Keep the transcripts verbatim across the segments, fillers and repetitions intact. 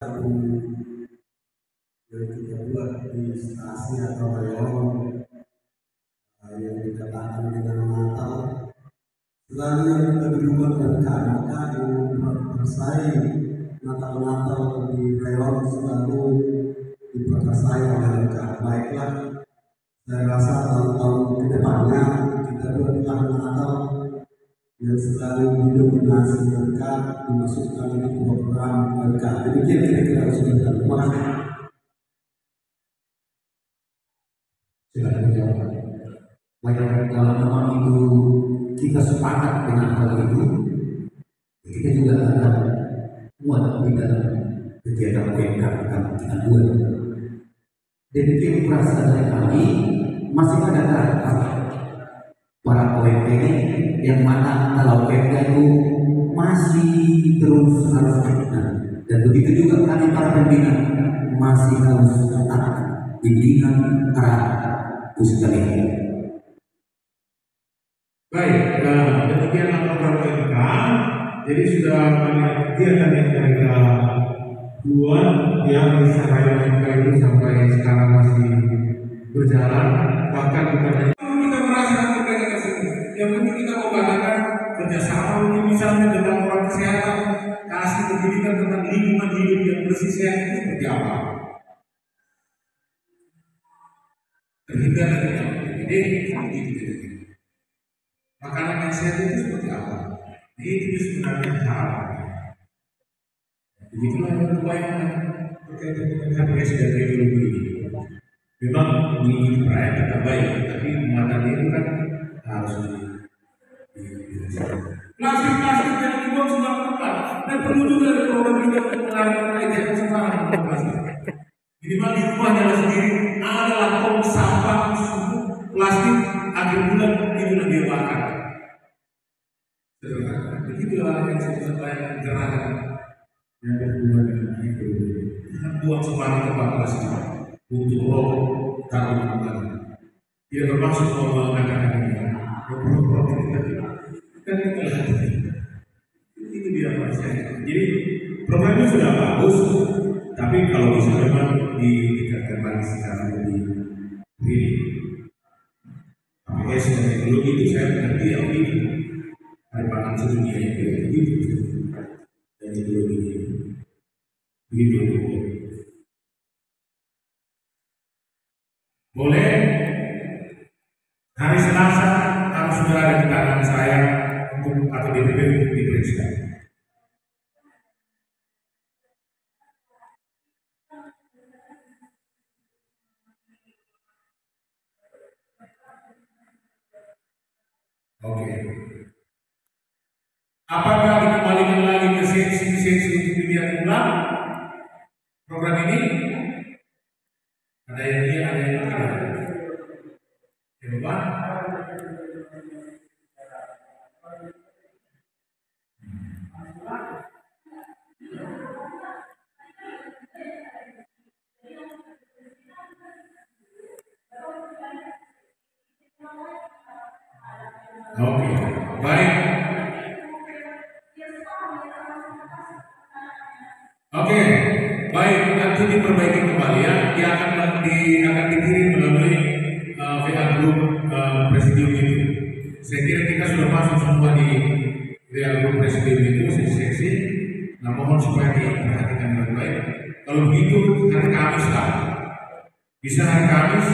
yang kita buat di stasi atau reyon yang dikatakan dengan Natal, selalu yang kita berikan berkah, maka yang memperkasai Natal-Natal di reyon selalu diperkasai oleh berkah. Baiklah, saya rasa tahun-tahun ke depannya kita berdoa Natal yang selalu didominasi berkah, dimasukkan di program berkah. Demikian kira-kira sudah. Terima kasih. Silakan jawab. Baik, kalau memang itu kita sepakat dengan hal itu, kita juga akan muat di dalam kegiatan yang akan kita buat. Demikian perasaan dari kami, masih ada kata para O M P yang mana kalau O M P itu masih terus harus kita, dan begitu juga kami para pembina masih harus tetap bimbingan arah sekalian. Baik, nah, demikian program O M K. Jadi sudah banyak kegiatan yang mereka buat yang bisa O M K itu sampai sekarang masih berjalan. Bahkan bukan hanya kita merasakan kegiatan tersebut, yang penting kita membangun kerjasama mungkin misalnya dengan orang kesehatan, kasih pendidikan tentang lingkungan hidup yang bersih sehat itu seperti apa. Terhindar dari P D seperti itu. Makanan yang sehat itu seperti apa? Ini itu sebenarnya hal. Begitulah yang upaya berkaitan dengan H P S dan teknologi ini. Memang mengikuti perayaan kata baik, tapi muatannya itu kan harus di plastik-plastik yang dibuang sudah tepat dan perlu juga ada program kita untuk melarang jangan sembarangan plastik. Minimal di rumah jalan sendiri adalah tong sampah plastik akhir bulan itulah dia bakar. Begitulah yang saya sampaikan gerakan yang berhubungan dengan itu. Buang sembarang tempat plastik untuk rokok kartu kembali. Dia bermaksud mengatakan ini. Rokok kita kan kita lihat ini dia maksudnya. Jadi program itu sudah bagus, tapi kalau bisa memang ditingkatkan lagi secara lebih ini. P S dan teknologi itu saya mengerti yang ini hari pangan sedunia yang begitu dan teknologi ini begitu. Boleh hari Selasa harus berada di tangan saya untuk atau D P P untuk diperiksa. Oke. Okay. Apakah dikembalikan lagi ke seksi-seksi untuk dilihat ulang program ini? Ada yang iya, ada yang tidak. Coba. Oke, baik. Oke, baik. Nanti diperbaiki kembali ya. Dia akan di akan dikirim melalui uh, W A group uh, presidium itu. Saya kira kita sudah masuk semua di W A group presidium itu seksi-seksi. Nah, mohon supaya diperhatikan dengan baik. Kalau begitu hari Kamis lah. Bisa hari Kamis.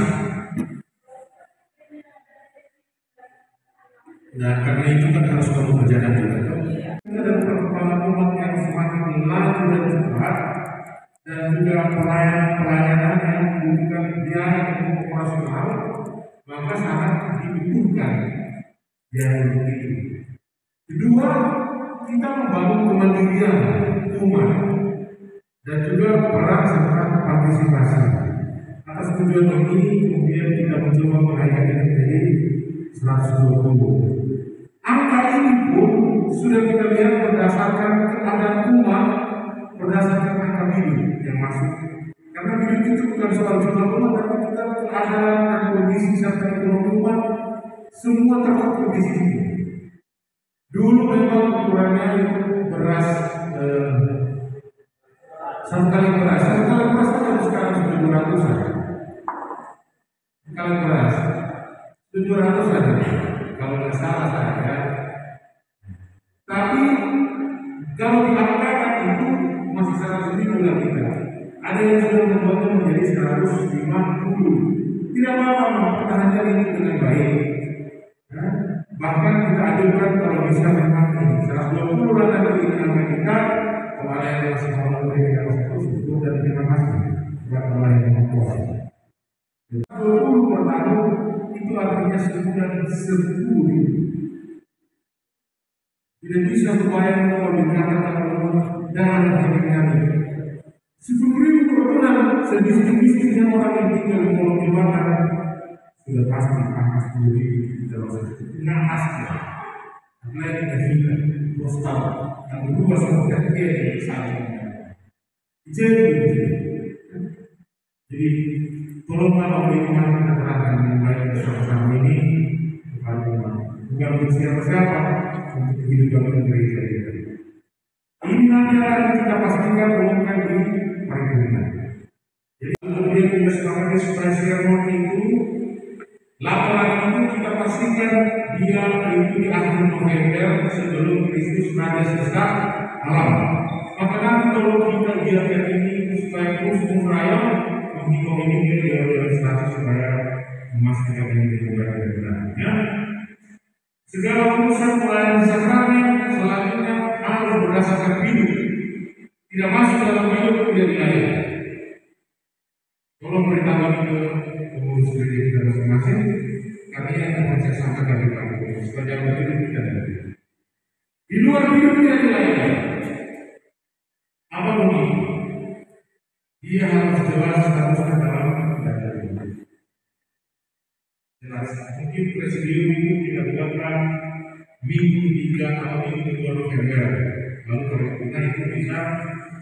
Nah, karena itu kan harus kamu kerjakan juga. Ada perkembangan umat yang semakin laju dan cepat, dan juga pelayanan-pelayanan yang membutuhkan biaya untuk operasional, maka sangat dibutuhkan biaya itu. Kedua, kita membangun kemandirian umat dan juga peran serta partisipasi. Atas tujuan ini, kemudian kita mencoba menaikkan ini menjadi seratus dua puluh. Angka ini pun sudah kita lihat berdasarkan keadaan umat, berdasarkan angka bidu yang masuk. Karena bidu itu bukan soal jumlah umat, tapi juga keadaan dan kondisi serta ekonomi umat semua terkumpul di sini. Dulu memang ukurannya itu beras eh, Satu kali beras, satu kali beras kan sekarang sudah dua ratus an. Kali beras tujuh ratus aja, kalau nggak salah saya. Tapi kalau diangkat itu masih seratus ribu lagi kita. Ada yang sudah membuatnya menjadi seratus lima puluh. Tidak apa-apa, mempertahankan ini dengan baik. Ya. Bahkan kita ajukan kalau bisa memang ini seratus dua puluh dan nanti dengan kita. Kalau ada yang masih mau memberi yang harus syukur dan terima kasih buat Allah yang mempunyai. dua puluh per tahun itu artinya sebulan sepuluh. Tidak bisa membayang kalau dikatakan Allah dalam hidupnya ini. Sepuluh ribu per bulan sedikit-sedikitnya orang yang tinggal di Pulau Jembatan sudah pasti angka sepuluh ribu dalam satu. Tidak pasti. Apalagi kita bos tahu yang kedua sama kecil saling. Jadi, jadi tolonglah bagaimana kita terangkan dengan baik bersama-sama ini kepada umat. Bukan untuk siapa-siapa, untuk kehidupan gereja kita. Ini nanti akan kita pastikan umumkan di paripurna. Jadi kemudian kita sepakat supaya seremoni itu, laki-laki itu kita pastikan dia itu di akhir November sebelum Kristus Raja selesai alam. Maka nanti kalau kita biarkan ini supaya terus merayap, menghitung ini dia realisasi supaya memastikan ini dibuka dengan benar. Segala urusan pelayanan sakramen selanjutnya harus berdasarkan hidup, tidak masuk dalam hidup tidak dilayani. Tolong beritahu ke pengurus gereja kita masing-masing, karena yang akan saya sampaikan di Pak supaya hidup tidak ada. Di luar hidup tidak dilayani. Apa begitu? Dia harus jelas statusnya dalam data ini. Jelas, mungkin presidium itu tidak dilakukan minggu ketiga atau minggu kedua November. Lalu paripurna itu bisa